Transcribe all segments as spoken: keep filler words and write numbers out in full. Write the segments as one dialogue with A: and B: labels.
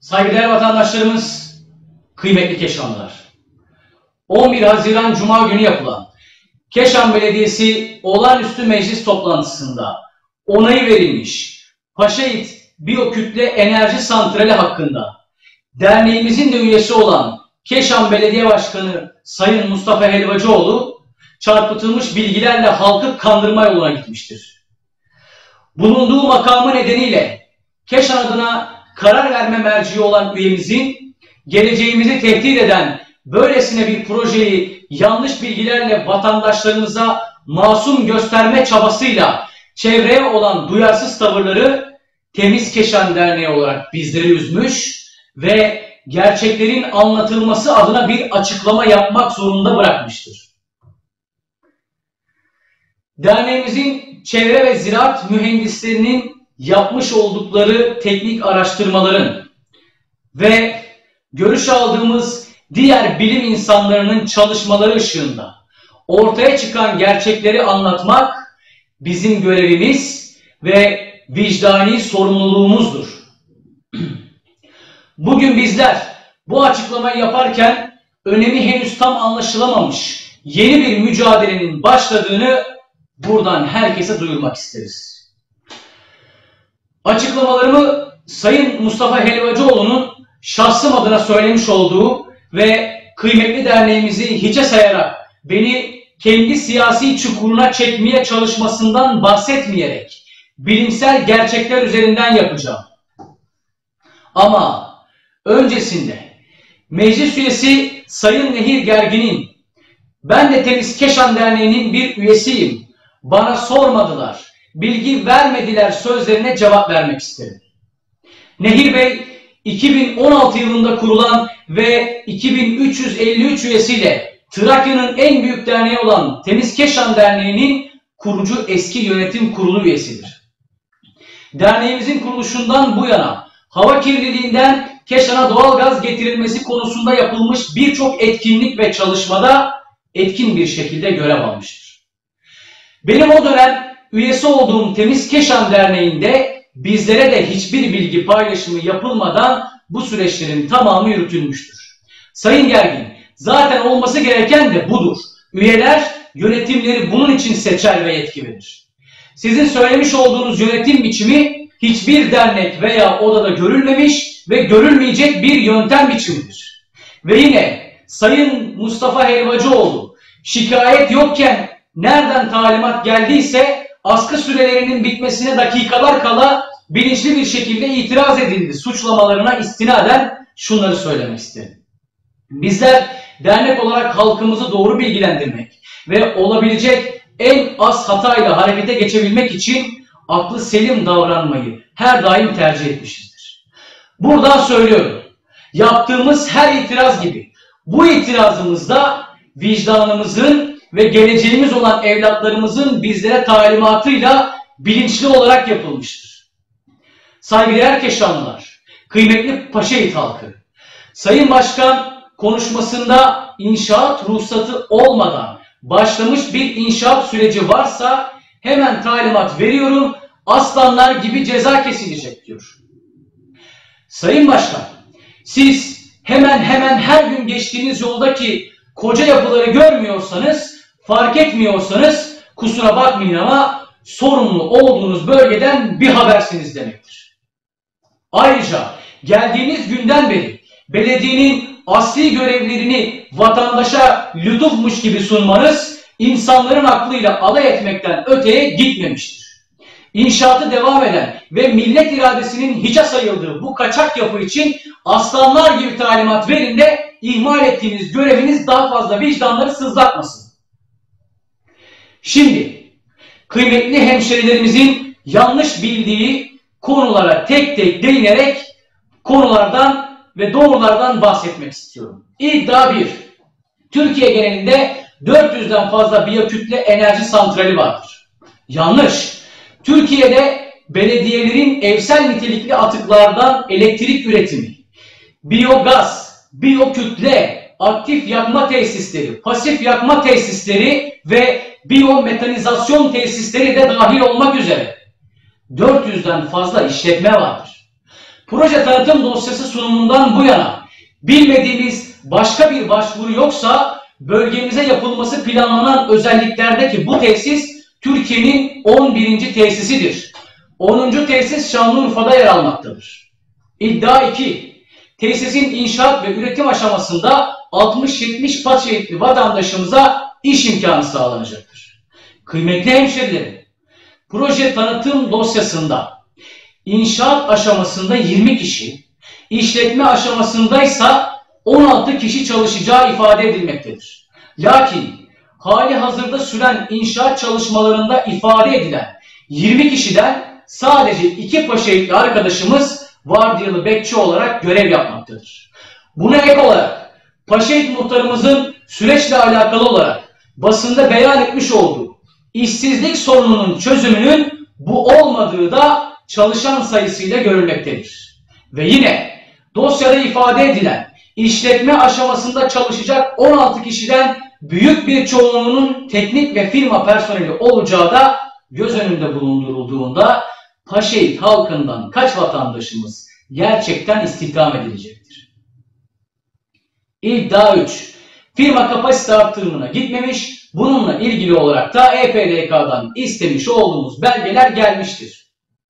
A: Saygıdeğer vatandaşlarımız, kıymetli Keşanlılar. on bir Haziran Cuma günü yapılan Keşan Belediyesi Olağanüstü Meclis toplantısında onayı verilmiş Paşayiğit Biyokütle Enerji Santrali hakkında derneğimizin de üyesi olan Keşan Belediye Başkanı Sayın Mustafa Helvacıoğlu çarpıtılmış bilgilerle halkı kandırma yoluna gitmiştir. Bulunduğu makamı nedeniyle Keşan adına karar verme merci olan üyemizin geleceğimizi tehdit eden böylesine bir projeyi yanlış bilgilerle vatandaşlarımıza masum gösterme çabasıyla çevreye olan duyarsız tavırları Temiz Keşan Derneği olarak bizleri üzmüş ve gerçeklerin anlatılması adına bir açıklama yapmak zorunda bırakmıştır. Derneğimizin çevre ve ziraat mühendislerinin yapmış oldukları teknik araştırmaların ve görüş aldığımız diğer bilim insanlarının çalışmaları ışığında ortaya çıkan gerçekleri anlatmak bizim görevimiz ve vicdani sorumluluğumuzdur. Bugün bizler bu açıklamayı yaparken önemi henüz tam anlaşılamamış yeni bir mücadelenin başladığını buradan herkese duyurmak isteriz. Açıklamalarımı Sayın Mustafa Helvacıoğlu'nun şahsım adına söylemiş olduğu ve kıymetli derneğimizi hiçe sayarak beni kendi siyasi çukuruna çekmeye çalışmasından bahsetmeyerek bilimsel gerçekler üzerinden yapacağım. Ama öncesinde meclis üyesi Sayın Nehir Gergin'in "Ben de Temiz Keşan Derneği'nin bir üyesiyim, bana sormadılar, bilgi vermediler" sözlerine cevap vermek isterim. Nehir Bey, iki bin on altı yılında kurulan ve iki bin üç yüz elli üç üyesiyle Trakya'nın en büyük derneği olan Temiz Keşan Derneği'nin kurucu eski yönetim kurulu üyesidir. Derneğimizin kuruluşundan bu yana hava kirliliğinden Keşan'a doğalgaz getirilmesi konusunda yapılmış birçok etkinlik ve çalışmada etkin bir şekilde görev almıştır. Benim o dönem üyesi olduğum Temiz Keşan Derneği'nde bizlere de hiçbir bilgi paylaşımı yapılmadan bu süreçlerin tamamı yürütülmüştür. Sayın Gergin, zaten olması gereken de budur. Üyeler yönetimleri bunun için seçer ve yetki verir. Sizin söylemiş olduğunuz yönetim biçimi hiçbir dernek veya odada görülmemiş ve görülmeyecek bir yöntem biçimidir. Ve yine Sayın Mustafa Helvacıoğlu, şikayet yokken nereden talimat geldiyse askı sürelerinin bitmesine dakikalar kala bilinçli bir şekilde itiraz edildi suçlamalarına istinaden şunları söylemek isterim. Bizler dernek olarak halkımızı doğru bilgilendirmek ve olabilecek en az hatayla harekete geçebilmek için aklı selim davranmayı her daim tercih etmişizdir. Buradan söylüyorum, yaptığımız her itiraz gibi bu itirazımızda vicdanımızın ve geleceğimiz olan evlatlarımızın bizlere talimatıyla bilinçli olarak yapılmıştır. Saygıdeğer Keşanlılar, kıymetli Paşayiğit halkı, Sayın Başkan konuşmasında inşaat ruhsatı olmadan başlamış bir inşaat süreci varsa hemen talimat veriyorum, aslanlar gibi ceza kesilecek diyor. Sayın Başkan, siz hemen hemen her gün geçtiğiniz yoldaki koca yapıları görmüyorsanız, fark etmiyorsanız kusura bakmayın ama sorumlu olduğunuz bölgeden bir habersiniz demektir. Ayrıca geldiğiniz günden beri belediyenin asli görevlerini vatandaşa lütufmuş gibi sunmanız insanların aklıyla alay etmekten öteye gitmemiştir. İnşaatı devam eden ve millet iradesinin hiçe sayıldığı bu kaçak yapı için aslanlar gibi talimat verin de ihmal ettiğiniz göreviniz daha fazla vicdanları sızlatmasın. Şimdi kıymetli hemşerilerimizin yanlış bildiği konulara tek tek değinerek konulardan ve doğrulardan bahsetmek istiyorum. İddia bir. Türkiye genelinde dört yüzden fazla biyokütle enerji santrali vardır. Yanlış. Türkiye'de belediyelerin evsel nitelikli atıklardan elektrik üretimi, biyogaz, biyokütle, aktif yakma tesisleri, pasif yakma tesisleri ve biyometanizasyon tesisleri de dahil olmak üzere dört yüzden fazla işletme vardır. Proje tanıtım dosyası sunumundan bu yana bilmediğimiz başka bir başvuru yoksa bölgemize yapılması planlanan özelliklerdeki bu tesis Türkiye'nin on birinci tesisidir. onuncu tesis Şanlıurfa'da yer almaktadır. İddia iki. Tesisin inşaat ve üretim aşamasında altmış yetmiş Paşaitli vatandaşımıza iş imkanı sağlanacaktır. Kıymetli hemşerilerim, proje tanıtım dosyasında inşaat aşamasında yirmi kişi, işletme aşamasındaysa on altı kişi çalışacağı ifade edilmektedir. Lakin hali hazırda süren inşaat çalışmalarında ifade edilen yirmi kişiden sadece iki Paşaitli arkadaşımız vardiyalı bekçi olarak görev yapmaktadır. Buna ek olarak Paşait muhtarımızın süreçle alakalı olarak basında beyan etmiş olduğu işsizlik sorununun çözümünün bu olmadığı da çalışan sayısıyla görülmektedir. Ve yine dosyada ifade edilen işletme aşamasında çalışacak on altı kişiden büyük bir çoğunluğunun teknik ve firma personeli olacağı da göz önünde bulundurulduğunda Paşait halkından kaç vatandaşımız gerçekten istihdam edilecektir? İddia üç. Firma kapasite artırımına gitmemiş, bununla ilgili olarak da E P D K'dan istemiş olduğumuz belgeler gelmiştir.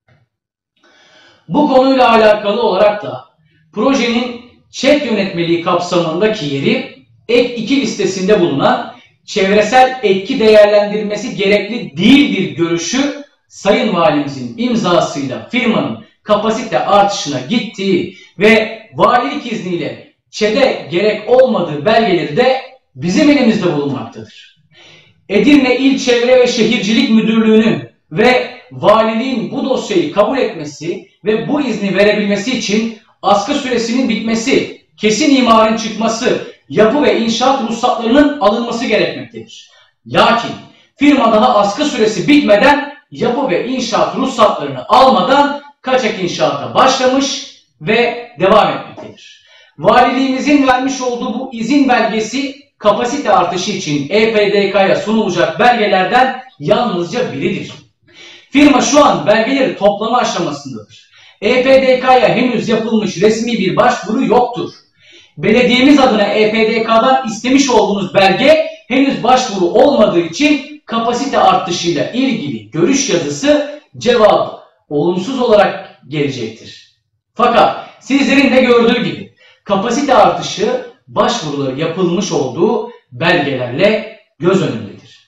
A: Bu konuyla alakalı olarak da projenin ÇED yönetmeliği kapsamındaki yeri ek iki listesinde bulunan çevresel etki değerlendirmesi gerekli değildir görüşü Sayın Valimizin imzasıyla firmanın kapasite artışına gittiği ve valilik izniyle ÇED'e gerek olmadığı belgeleri de bizim elimizde bulunmaktadır. Edirne İl Çevre ve Şehircilik Müdürlüğü'nün ve valiliğin bu dosyayı kabul etmesi ve bu izni verebilmesi için askı süresinin bitmesi, kesin imarın çıkması, yapı ve inşaat ruhsatlarının alınması gerekmektedir. Lakin firma daha askı süresi bitmeden yapı ve inşaat ruhsatlarını almadan kaçak inşaata başlamış ve devam etmektedir. Valiliğimizin vermiş olduğu bu izin belgesi kapasite artışı için E P D K'ya sunulacak belgelerden yalnızca biridir. Firma şu an belgeleri toplama aşamasındadır. E P D K'ya henüz yapılmış resmi bir başvuru yoktur. Belediyemiz adına E P D K'dan istemiş olduğunuz belge henüz başvuru olmadığı için kapasite artışıyla ilgili görüş yazısı cevabı olumsuz olarak gelecektir. Fakat sizlerin de gördüğü gibi kapasite artışı başvuruları yapılmış olduğu belgelerle göz önündedir.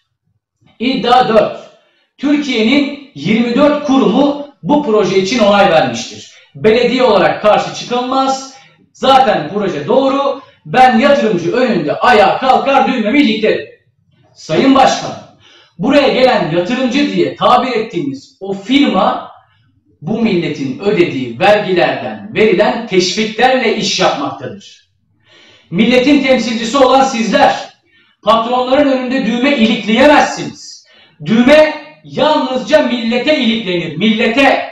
A: İddia dört. Türkiye'nin yirmi dört kurumu bu proje için onay vermiştir. Belediye olarak karşı çıkılmaz. Zaten proje doğru. Ben yatırımcı önünde ayağa kalkar düğmemi iliklerim. Sayın Başkanım, buraya gelen yatırımcı diye tabir ettiğimiz o firma bu milletin ödediği vergilerden verilen teşviklerle iş yapmaktadır. Milletin temsilcisi olan sizler patronların önünde düğme ilikleyemezsiniz. Düğme yalnızca millete iliklenir. Millete.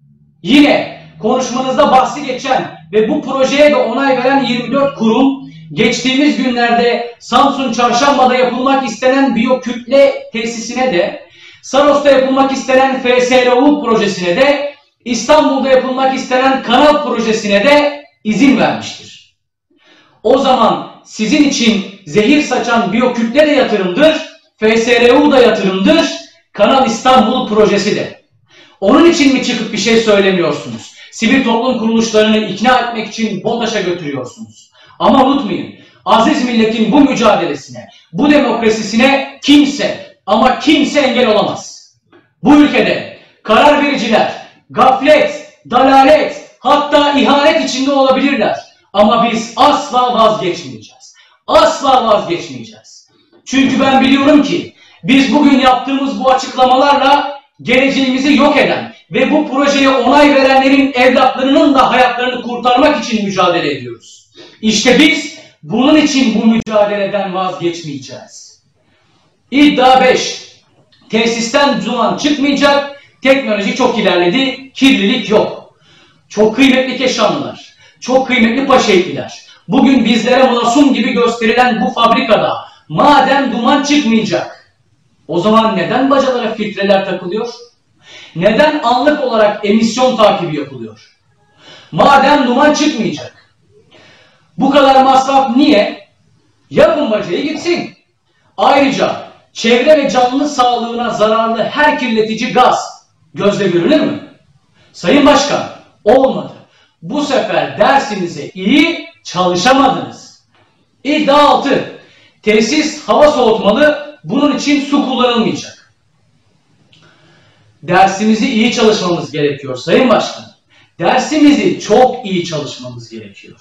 A: Yine konuşmanızda bahsi geçen ve bu projeye de onay veren yirmi dört kurum geçtiğimiz günlerde Samsun Çarşamba'da yapılmak istenen biyokütle tesisine de, Saros'ta yapılmak istenen F S R U projesine de, İstanbul'da yapılmak istenen kanal projesine de izin vermiştir. O zaman sizin için zehir saçan biyokütle de yatırımdır, F S R U da yatırımdır, Kanal İstanbul projesi de. Onun için mi çıkıp bir şey söylemiyorsunuz? Sivil toplum kuruluşlarını ikna etmek için BOTAŞ'a götürüyorsunuz. Ama unutmayın, aziz milletin bu mücadelesine, bu demokrasisine kimse ama kimse engel olamaz. Bu ülkede karar vericiler gaflet, dalalet, hatta ihanet içinde olabilirler. Ama biz asla vazgeçmeyeceğiz. Asla vazgeçmeyeceğiz. Çünkü ben biliyorum ki biz bugün yaptığımız bu açıklamalarla geleceğimizi yok eden ve bu projeye onay verenlerin evlatlarının da hayatlarını kurtarmak için mücadele ediyoruz. İşte biz bunun için bu mücadeleden vazgeçmeyeceğiz. İddia beş. Tesisten duman çıkmayacak, teknoloji çok ilerledi, kirlilik yok. Çok kıymetli Keşanlılar, çok kıymetli Paşaitliler, bugün bizlere masum gibi gösterilen bu fabrikada madem duman çıkmayacak, o zaman neden bacalara filtreler takılıyor? Neden anlık olarak emisyon takibi yapılıyor? Madem duman çıkmayacak. Bu kadar masraf niye? Yapın bacayı gitsin. Ayrıca çevre ve canlı sağlığına zararlı her kirletici gaz gözle görülür mü? Sayın Başkan, olmadı. Bu sefer dersinize iyi çalışamadınız. İddia altı. Tesis hava soğutmalı, bunun için su kullanılmayacak. Dersimizi iyi çalışmamız gerekiyor Sayın Başkan. Dersimizi çok iyi çalışmamız gerekiyor.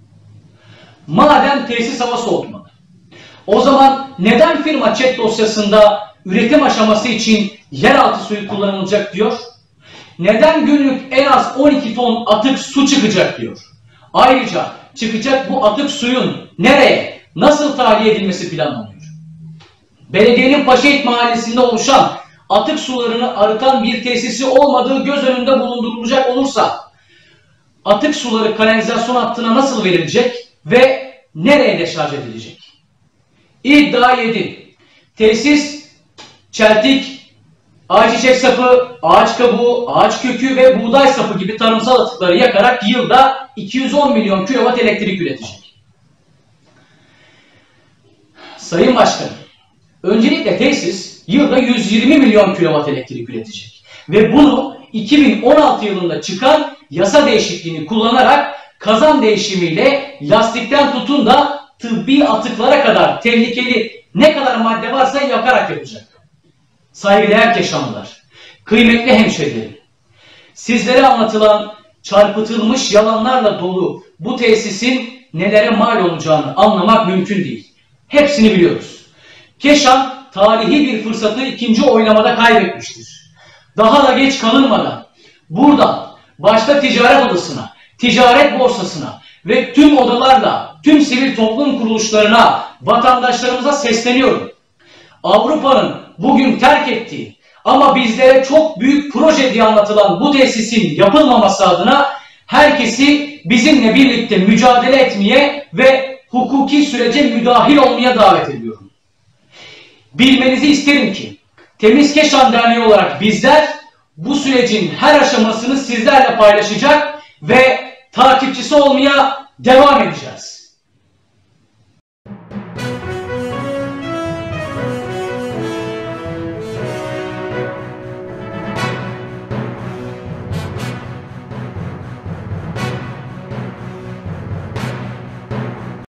A: Madem tesis hava soğutmalı, o zaman neden firma chat dosyasında üretim aşaması için yeraltı suyu kullanılacak diyor? Neden günlük en az on iki ton atık su çıkacak diyor? Ayrıca çıkacak bu atık suyun nereye, nasıl tahliye edilmesi planlanıyor? Belediyenin Paşaet Mahallesi'nde oluşan atık sularını arıtan bir tesisi olmadığı göz önünde bulundurulacak olursa atık suları kanalizasyon hattına nasıl verilecek ve nereye deşarj edilecek? İddia yedi. Tesis, çeltik, ayçiçek sapı, ağaç kabuğu, ağaç kökü ve buğday sapı gibi tarımsal atıkları yakarak yılda iki yüz on milyon kilowatt elektrik üretecek. Sayın Başkanım, öncelikle tesis yılda yüz yirmi milyon kilowatt elektrik üretecek. Ve bunu iki bin on altı yılında çıkan yasa değişikliğini kullanarak kazan değişimiyle lastikten tutun da tıbbi atıklara kadar tehlikeli ne kadar madde varsa yakarak yapacak. Saygıdeğer Keşanlılar, kıymetli hemşehrilerim, sizlere anlatılan çarpıtılmış yalanlarla dolu bu tesisin nelere mal olacağını anlamak mümkün değil. Hepsini biliyoruz. Keşan tarihi bir fırsatı ikinci oylamada kaybetmiştir. Daha da geç kalınmadan buradan başta ticaret odasına, ticaret borsasına ve tüm odalarla tüm sivil toplum kuruluşlarına, vatandaşlarımıza sesleniyorum. Avrupa'nın bugün terk ettiği ama bizlere çok büyük proje diye anlatılan bu tesisin yapılmaması adına herkesi bizimle birlikte mücadele etmeye ve hukuki sürece müdahil olmaya davet ediyorum. Bilmenizi isterim ki Temiz Keşan Derneği olarak bizler bu sürecin her aşamasını sizlerle paylaşacak ve takipçisi olmaya devam edeceğiz.